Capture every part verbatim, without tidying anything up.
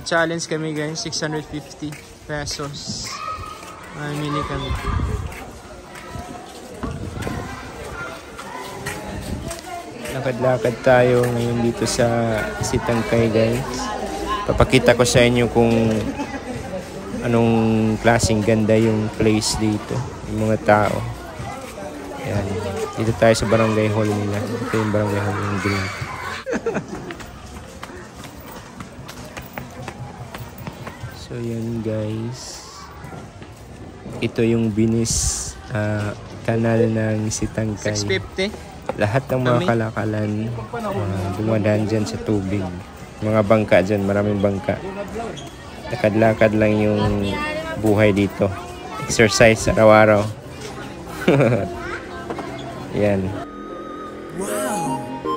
challenge kami guys, six hundred fifty pesos. Mamili kami. Lakad-lakad tayo ngayon dito sa Sitangkai guys. Papakita ko sa inyo kung anong klaseng ganda yung place dito, yung mga tao. Ayan. Dito tayo sa barangay hall nila. Ito yung barangay hall yung green. So yan guys. Ito yung binis uh, kanal ng Sitangkai. six fifty. Lahat ng mga kalakalan uh, dumadaan dyan sa tubig. Mga bangka dyan, maraming bangka. Lakad-lakad lang yung buhay dito. Exercise araw-araw. Yan. Wow!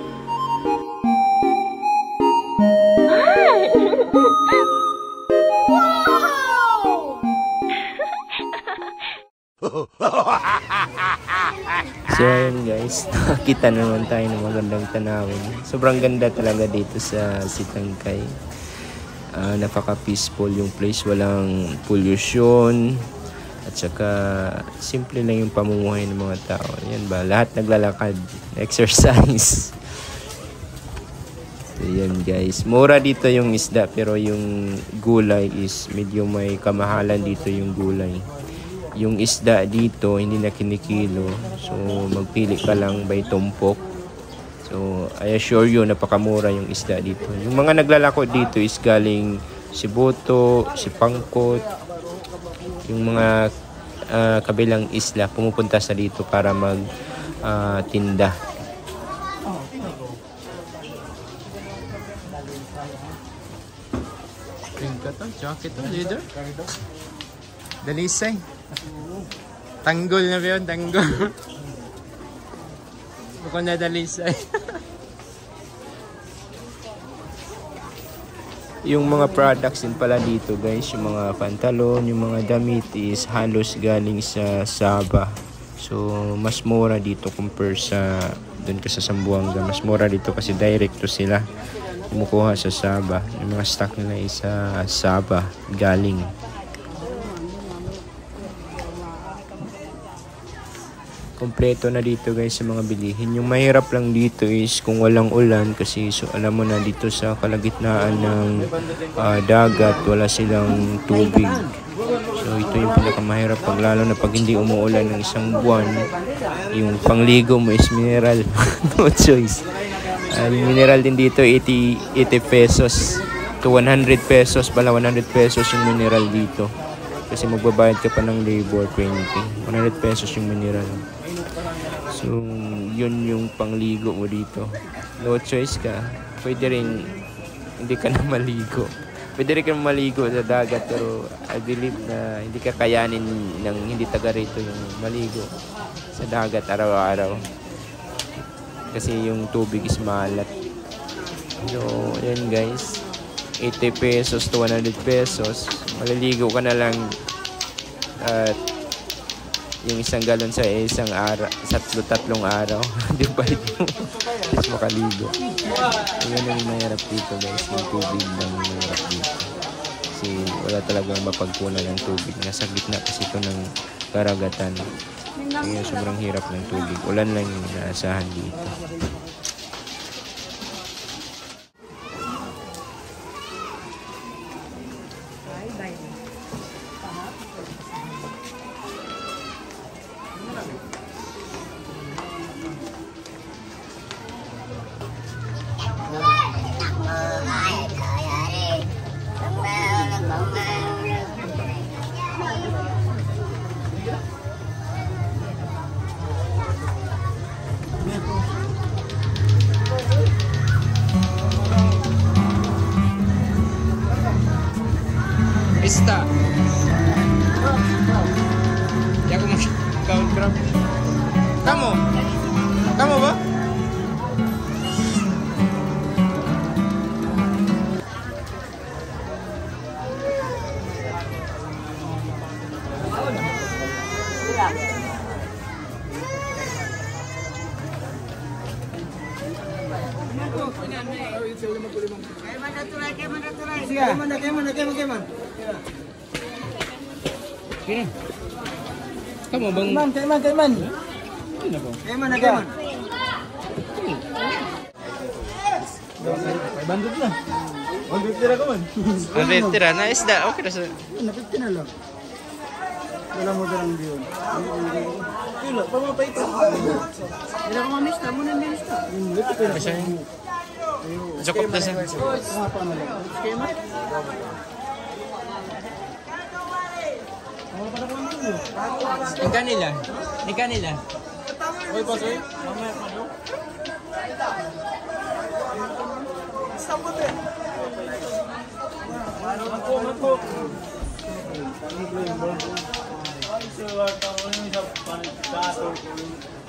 So ayun guys, nakakita naman tayo ng magandang tanawin. Sobrang ganda talaga dito sa Sitangkai. Uh, napaka-peaceful yung place, walang pollution. At saka simple lang yung pamumuhay ng mga tao. Yan ba, lahat naglalakad, exercise. So yan guys, mura dito yung isda pero yung gulay is medyo may kamahalan dito yung gulay. Yung isda dito hindi na kinikilo, so magpili ka lang by tumpok. So I assure you napakamura yung isda dito. Yung mga naglalako dito is galing Sibuto, Sipangkot, yung mga uh, kabilang isla pumupunta sa dito para mag uh, tinda. Tingka to, jacket to, leader. Dalisay. Tanggol na ba yun? Tanggol. Bukod na dalisay. Yung mga products din pala dito guys, yung mga pantalon, yung mga damit is halos galing sa Sabah. So mas mura dito compare sa doon ka sa Zamboanga. Mas mura dito kasi direct to sila kumukuha sa Sabah. Yung mga stock nila is sa Sabah galing. Kompleto na dito guys sa mga bilihin. Yung mahirap lang dito is kung walang ulan kasi so alam mo na dito sa kalagitnaan ng uh, dagat wala silang tubig. So ito yung pinakamahirap pag lalo na pag hindi umuulan ng isang buwan. Yung pangligo mo is mineral. No choice. Uh, yung mineral din dito eighty, eighty pesos to one hundred pesos pala, one hundred pesos yung mineral dito. Kasi magbabayad ka pa ng labor twenty. one hundred pesos yung mineral. So, yun yung pangligo mo dito. No choice ka. Pwede rin hindi ka na maligo. Pwede rin ka maligo sa dagat pero I believe na hindi ka kayanin ng hindi taga rito yung maligo sa dagat araw-araw. Kasi yung tubig is malat. So, yun guys. eighty pesos to one hundred pesos. Maliligo ka na lang at uh, yung isang galon sa isang araw, sa tatlo-tatlong araw. Divide mo. Tapos makaligo. So, yun ang mahirap dito guys. Yung tubig lang mahirap dito. Kasi wala talagang mapagkunan ng tubig. Nasa gitna kasi ito ng karagatan. Kaya sobrang hirap ng tubig. Ulan lang yung naasahan dito. Sige, kaya man, kaya man, kaya man, kaya man. Kaya. Kamu bang? Kaya man, kaya man, kaya man. Kaya man, kaya man. Ay, bandot na. Bandot tira ka man. Bandot tira na isda. Okay na sa. Napiti na lang. Wala mo ka lang diyon. Kilo, pamapay ito. Hindi ako mamista, muna mamista. Kasi Jacob na sa. Mga paano lang. Kaya man. Ni kanila. Ni kanila. Oy, pasoy. Mamaya pa do. Sabot eh. Ako, ako. Ay, sir, wala ko yung sa panagkato.